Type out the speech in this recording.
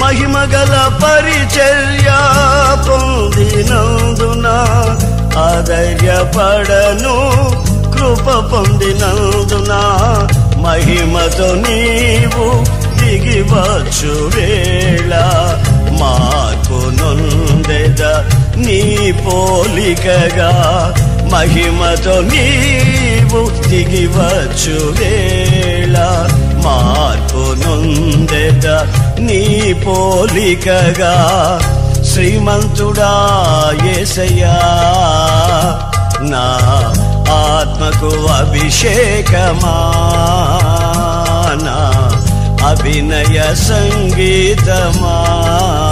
మహిమగల పరిచర్య పొందినందున ఆధైర్యపడను కృప పొందినందున మహిమతో నీవు దిగివచ్చు వేళ మార్పు నొందెద నీ పోలికగా మహిమతో నీవు దిగివచ్చు వేళ మార్పు నొందెద నీ పోలికగా శ్రీమంతుడా యేసయ్యా నా ఆత్మకు అభిషేకమా నా అభినయ సంగీతమా